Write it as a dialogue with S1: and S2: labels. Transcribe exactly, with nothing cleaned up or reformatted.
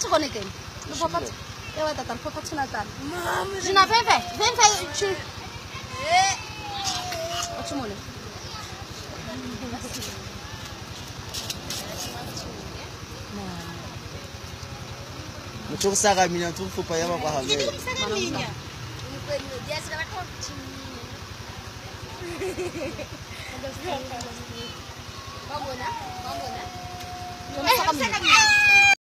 S1: connais quel? Le papa. Eh ouais, t'as le papa tu n'attends. Je n'ai pas fait. Viens faire tu. Oh tu m'en es.
S2: Mchoko saka mina tu fupa yama kwa hamwe.
S1: Vamos lá, vamos lá.